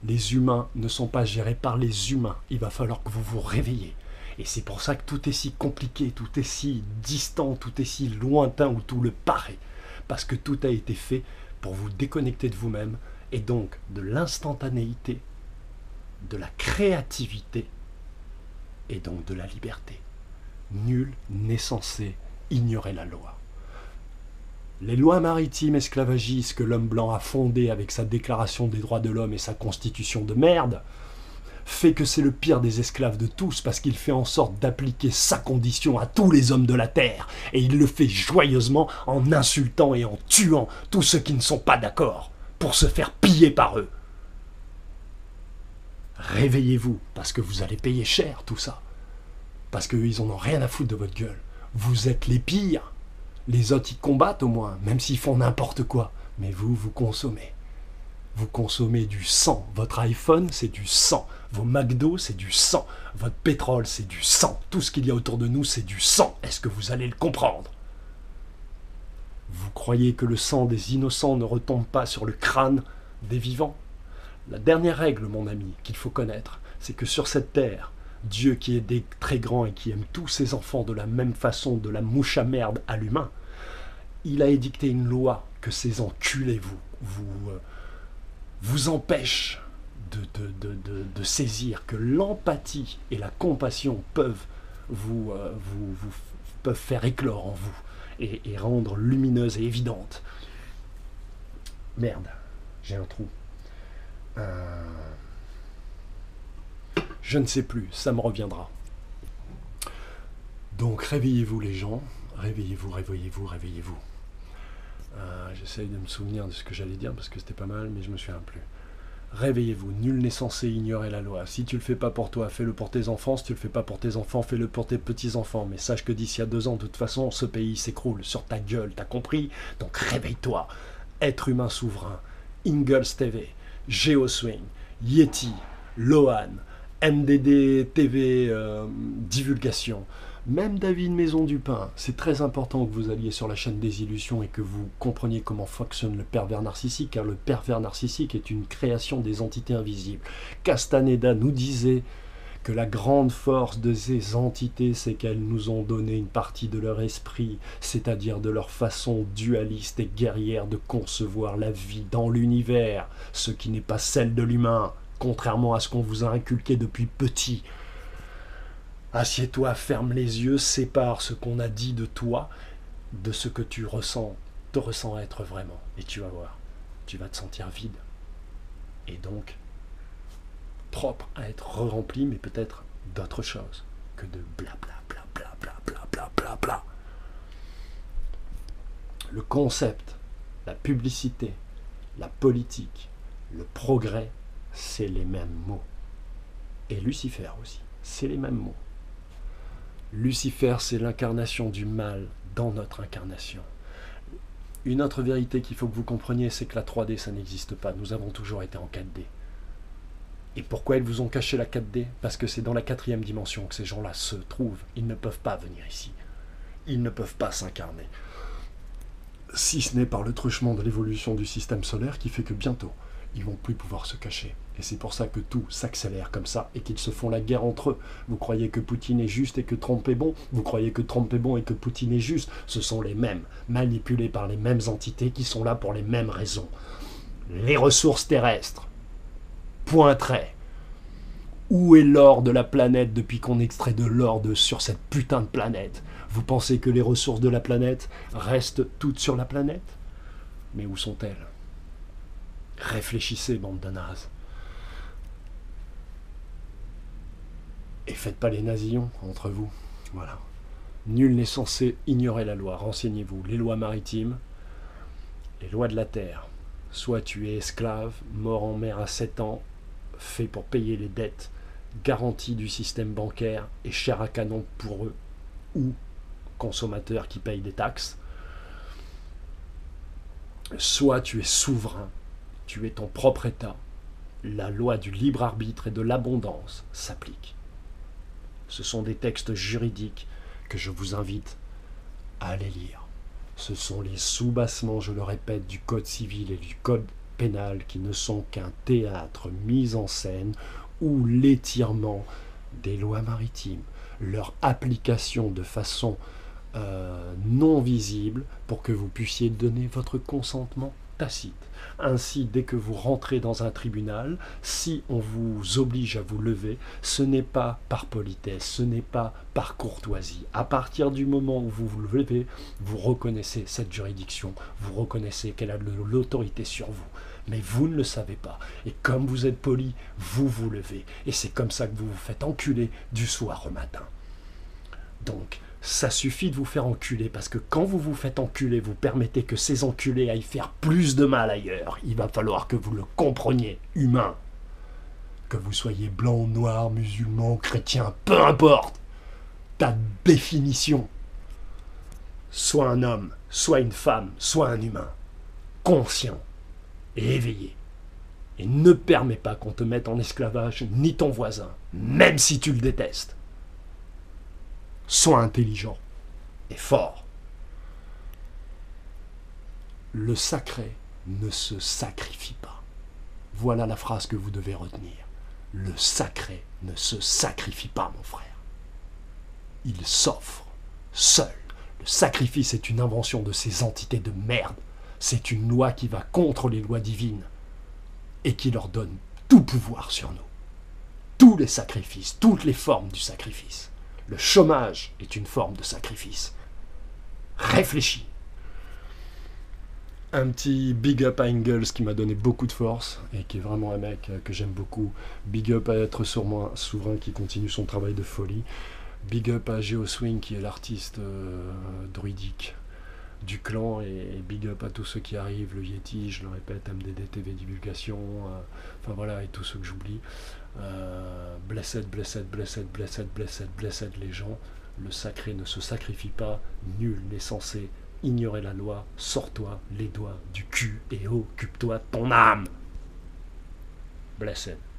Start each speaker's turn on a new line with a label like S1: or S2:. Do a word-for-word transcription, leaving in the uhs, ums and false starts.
S1: Les humains ne sont pas gérés par les humains. Il va falloir que vous vous réveillez. Et c'est pour ça que tout est si compliqué, tout est si distant, tout est si lointain ou tout le paraît. Parce que tout a été fait pour vous déconnecter de vous-même et donc de l'instantanéité, de la créativité et donc de la liberté. Nul n'est censé ignorer la loi. Les lois maritimes esclavagistes que l'homme blanc a fondées avec sa déclaration des droits de l'homme et sa constitution de merde fait que c'est le pire des esclaves de tous parce qu'il fait en sorte d'appliquer sa condition à tous les hommes de la terre et il le fait joyeusement en insultant et en tuant tous ceux qui ne sont pas d'accord pour se faire piller par eux. Réveillez-vous parce que vous allez payer cher tout ça parce qu'eux ils en ont rien à foutre de votre gueule. Vous êtes les pires. Les autres, ils combattent au moins, même s'ils font n'importe quoi. Mais vous, vous consommez. Vous consommez du sang. Votre iPhone, c'est du sang. Vos McDo, c'est du sang. Votre pétrole, c'est du sang. Tout ce qu'il y a autour de nous, c'est du sang. Est-ce que vous allez le comprendre? Vous croyez que le sang des innocents ne retombe pas sur le crâne des vivants? La dernière règle, mon ami, qu'il faut connaître, c'est que sur cette terre, Dieu qui est très grand et qui aime tous ses enfants de la même façon, de la mouche à merde à l'humain, il a édicté une loi que ces enculés vous, vous, euh, vous empêchent de, de, de, de, de saisir que l'empathie et la compassion peuvent vous, euh, vous, vous peuvent faire éclore en vous et, et rendre lumineuse et évidente. Merde, j'ai un trou. Euh... Je ne sais plus, ça me reviendra. Donc réveillez-vous les gens, réveillez-vous, réveillez-vous, réveillez-vous. Euh, J'essaye de me souvenir de ce que j'allais dire parce que c'était pas mal, mais je me souviens plus. Réveillez-vous, nul n'est censé ignorer la loi. Si tu le fais pas pour toi, fais-le pour tes enfants. Si tu le fais pas pour tes enfants, fais-le pour tes petits-enfants. Mais sache que d'ici à deux ans, de toute façon, ce pays s'écroule sur ta gueule, t'as compris? Donc réveille-toi. Être humain souverain, Ingalls T V, GeoSwing, Yeti, Lohan, M D D T V euh, divulgation, même David Maison du Pain. C'est très important que vous alliez sur la chaîne des illusions et que vous compreniez comment fonctionne le pervers narcissique, car le pervers narcissique est une création des entités invisibles. Castaneda nous disait que la grande force de ces entités, c'est qu'elles nous ont donné une partie de leur esprit, c'est-à-dire de leur façon dualiste et guerrière de concevoir la vie dans l'univers, ce qui n'est pas celle de l'humain. Contrairement à ce qu'on vous a inculqué depuis petit. Assieds-toi, ferme les yeux, sépare ce qu'on a dit de toi de ce que tu ressens, te ressens être vraiment. Et tu vas voir, tu vas te sentir vide. Et donc, propre à être rempli, mais peut-être d'autre chose que de bla bla bla bla bla bla bla bla bla. Le concept, la publicité, la politique, le progrès, c'est les mêmes mots. Et Lucifer aussi, c'est les mêmes mots. Lucifer, c'est l'incarnation du mal dans notre incarnation. Une autre vérité qu'il faut que vous compreniez, c'est que la trois D, ça n'existe pas. Nous avons toujours été en quatre D. Et pourquoi ils vous ont caché la quatre D? Parce que c'est dans la quatrième dimension que ces gens-là se trouvent. Ils ne peuvent pas venir ici. Ils ne peuvent pas s'incarner. Si ce n'est par le truchement de l'évolution du système solaire qui fait que bientôt, ils ne vont plus pouvoir se cacher. Et c'est pour ça que tout s'accélère comme ça et qu'ils se font la guerre entre eux. Vous croyez que Poutine est juste et que Trump est bon? Vous croyez que Trump est bon et que Poutine est juste? Ce sont les mêmes, manipulés par les mêmes entités qui sont là pour les mêmes raisons. Les ressources terrestres. Point trait. Où est l'or de la planète depuis qu'on extrait de l'or de, sur cette putain de planète? Vous pensez que les ressources de la planète restent toutes sur la planète? Mais où sont-elles? Réfléchissez, bande de nazes. Et faites pas les nazillons entre vous. Voilà. Nul n'est censé ignorer la loi. Renseignez-vous. Les lois maritimes, les lois de la terre. Soit tu es esclave, mort en mer à sept ans, fait pour payer les dettes, garantie du système bancaire et chair à canon pour eux, ou consommateur qui paye des taxes. Soit tu es souverain, tu es ton propre État. La loi du libre arbitre et de l'abondance s'applique. Ce sont des textes juridiques que je vous invite à aller lire. Ce sont les soubassements, je le répète, du Code civil et du Code pénales qui ne sont qu'un théâtre mis en scène où l'étirement des lois maritimes, leur application de façon euh, non visible pour que vous puissiez donner votre consentement tacite. Ainsi, dès que vous rentrez dans un tribunal, si on vous oblige à vous lever, ce n'est pas par politesse, ce n'est pas par courtoisie. À partir du moment où vous vous levez, vous reconnaissez cette juridiction, vous reconnaissez qu'elle a l'autorité sur vous. Mais vous ne le savez pas. Et comme vous êtes poli, vous vous levez. Et c'est comme ça que vous vous faites enculer du soir au matin. Donc, ça suffit de vous faire enculer, parce que quand vous vous faites enculer, vous permettez que ces enculés aillent faire plus de mal ailleurs. Il va falloir que vous le compreniez, humain. Que vous soyez blanc, noir, musulman, chrétien, peu importe. Ta définition. Soit un homme, soit une femme, soit un humain. Conscient et éveillé. Et ne permets pas qu'on te mette en esclavage, ni ton voisin, même si tu le détestes. Sois intelligent et fort. Le sacré ne se sacrifie pas. Voilà la phrase que vous devez retenir. Le sacré ne se sacrifie pas, mon frère. Il s'offre, seul. Le sacrifice est une invention de ces entités de merde. C'est une loi qui va contre les lois divines et qui leur donne tout pouvoir sur nous. Tous les sacrifices, toutes les formes du sacrifice. Le chômage est une forme de sacrifice. Réfléchis. Un petit big up à Engels qui m'a donné beaucoup de force et qui est vraiment un mec que j'aime beaucoup. Big up à Être Souverain qui continue son travail de folie. Big up à Geoswing qui est l'artiste euh, druidique du clan, et big up à tous ceux qui arrivent, le Yeti, je le répète, M D D T V Divulgation, euh, enfin voilà, et tous ceux que j'oublie. Euh, blessed, blessed, blessed, blessed, blessed, blessed les gens. Le sacré ne se sacrifie pas, nul n'est censé ignorer la loi. Sors-toi les doigts du cul et occupe-toi de ton âme. Blessed.